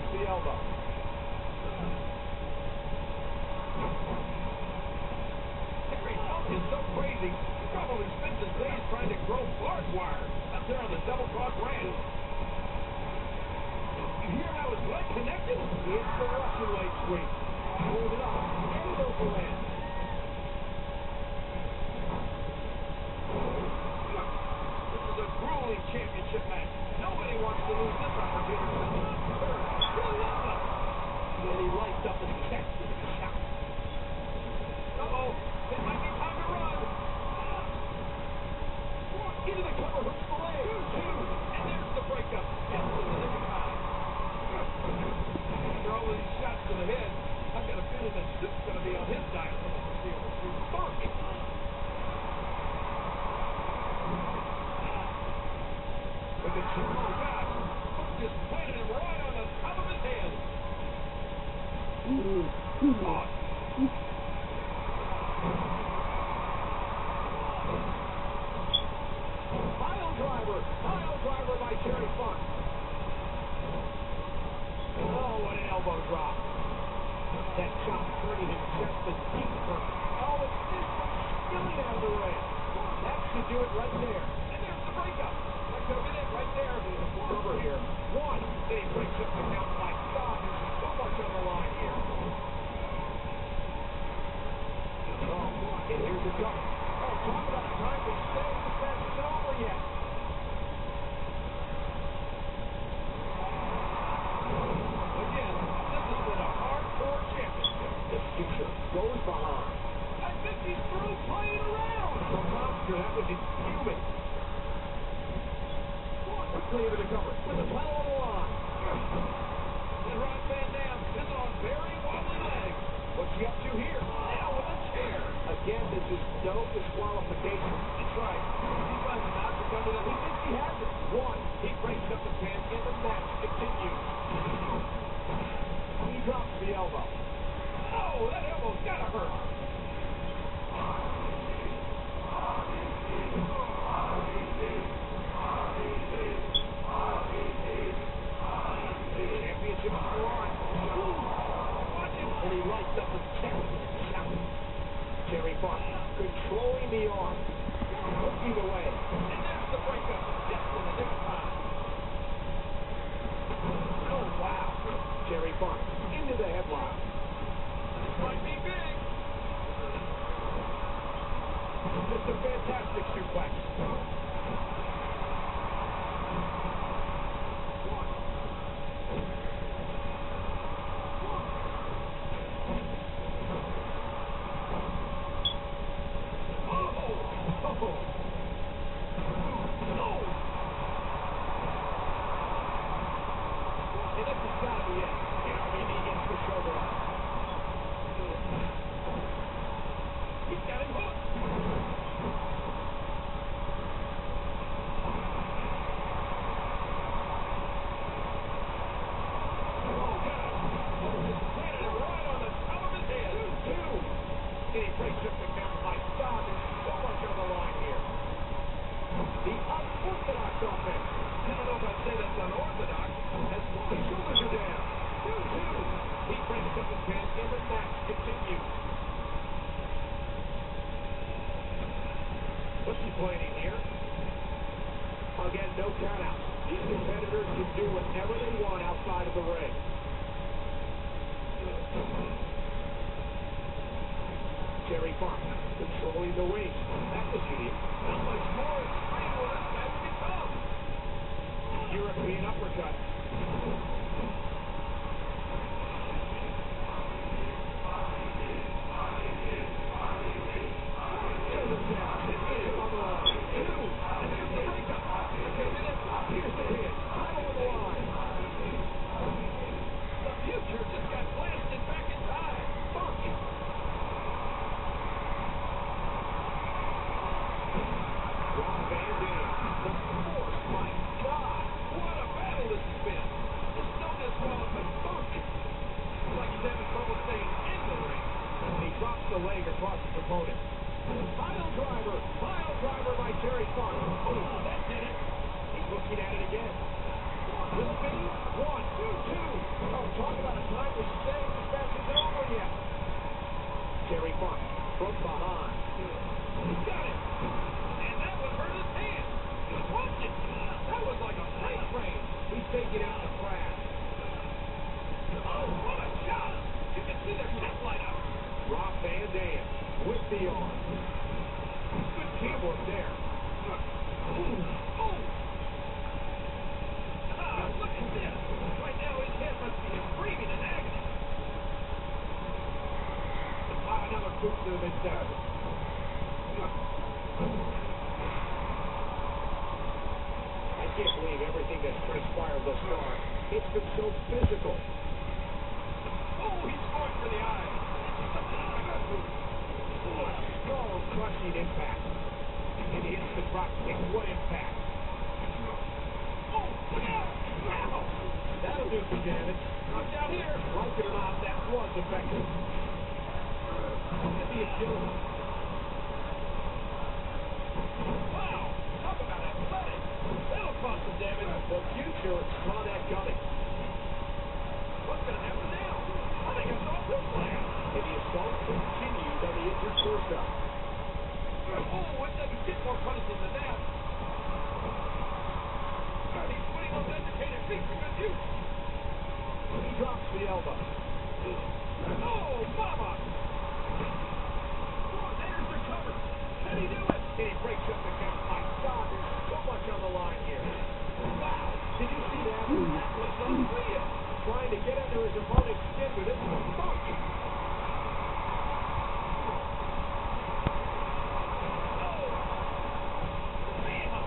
the elbow. Terry Funk is so crazy, he probably spends his days trying to grow barbed wire out there on the double-cross ranch. You hear how his leg connected? It's the Russian leg sweep. Hold it up. Elbow for in. This is a grueling championship match. Nobody wants to lose this opportunity. And he lights up his chest with a shot. Uh-oh. It might be time to run. Into the cover, hooks the leg. 2-2. And there's the breakup. Just in the nick of time. After all of these shots to the head, I've got a feeling that Soup's going to be on his diet for the foreseeable future. Funk! Look at you. Oh, gosh. Funk just planted him right on the top of his head. Funk. Pile driver by Terry Funk. Oh, what an elbow drop. That chop turning his chest and deep. Oh, it's this one spilling out of the ring. That should do it right there. And there's the breakup. That could have been it right there. Beautiful cover here. One. Then he breaks up the count. My God, there's so much on the line here. Oh, and here's the cover. Oh, talk about a time to stay. This match isn't over yet. Goes behind. I think he's through playing around. The monster, that was inhuman. Quickly into the cover with the title on the line. And Rob Van Dam sitting on very wobbly legs. What's he up to here? Now with a chair. Again, this is no disqualification. That's right. He finds an option coming up. He thinks he has it. One. He breaks up the pin and the match continues. He drops the elbow. Oh, that elbow's gotta hurt. Championship on the line. Watch him. And he lights up his chest. Terry Funk controlling the arm. Hooking away. And there's the breakup. Just in the nick of time. Oh, wow. Terry Funk into the headlock. Might be big. It's a fantastic suplex. And this has got to be it. You know, maybe he gets the shoulder up. He's got him hooked. Oh, God. Oh, just planted him right on the top of his head. 2-2. And he breaks up the count. My God, there's so much on the line here. The unorthodox offense. I don't know if I'd say that's unorthodox. As his shoulders are down. 2-2. He breaks up the pin and the match continues. What's he planning here? Again, no count-out. These competitors can do whatever they want outside of the ring. Terry Funk controlling the ring. That was unique. How much more extreme will this match become? European uppercut. The leg across his opponent. Pile driver by Terry Funk. Oh, that did it. He's looking at it again. Will it be? 1, 2, 2. Oh, the arm. Good teamwork there. Look at this. Right now his head must be screaming in agony. Another boot to the midsection. I can't believe everything that's transpired thus far. It's been so physical. Oh, he's going for the eye. Strong, crushing impact. And he hits the drop kick. What impact? Oh, ow! That'll do some damage. Watch out here. Like it or not, that was effective. Look at the agility. Wow! Talk about athletic. That'll cause some damage. The future saw that coming. What's going to happen now? I think I saw this plan. And the assault continued on the injured torso. Oh, it doesn't get more punishing than that. He's putting those educated feet to good use. He drops the elbow. Oh, mama! There's the cover. Can he do it? And he breaks up the count. My God, there's so much on the line here. Wow! Did you see that? That was unreal. Trying to get under his opponent's skin with this punch.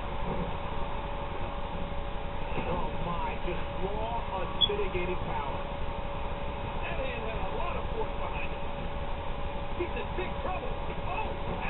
Oh my, just raw, unmitigated power.